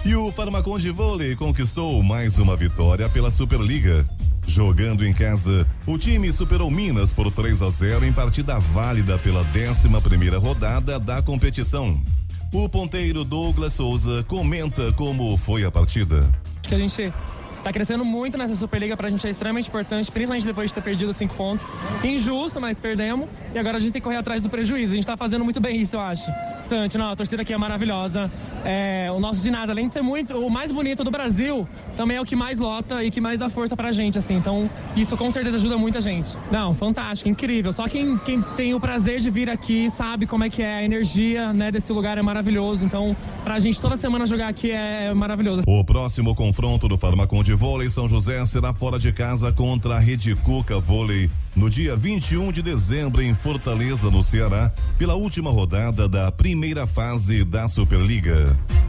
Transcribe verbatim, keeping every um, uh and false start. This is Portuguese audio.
E o Farmacon de Vôlei conquistou mais uma vitória pela Superliga. Jogando em casa, o time superou Minas por três a zero em partida válida pela décima primeira rodada da competição. O ponteiro Douglas Souza comenta como foi a partida. Acho que a gente tá crescendo muito nessa Superliga, pra gente é extremamente importante, principalmente depois de ter perdido cinco pontos. Injusto, mas perdemos. E agora a gente tem que correr atrás do prejuízo. A gente tá fazendo muito bem isso, eu acho. Tanto, não, a torcida aqui é maravilhosa. É, o nosso ginásio, além de ser muito, o mais bonito do Brasil, também é o que mais lota e que mais dá força pra gente, assim. Então, isso com certeza ajuda muita gente. Não, fantástico, incrível. Só quem, quem tem o prazer de vir aqui sabe como é que é a energia, né, desse lugar é maravilhoso. Então, pra gente toda semana jogar aqui é maravilhoso. O próximo confronto do Farmacon de Vôlei São José será fora de casa contra a Rede Cuca Vôlei no dia vinte e um de dezembro em Fortaleza, no Ceará, pela última rodada da primeira fase da Superliga.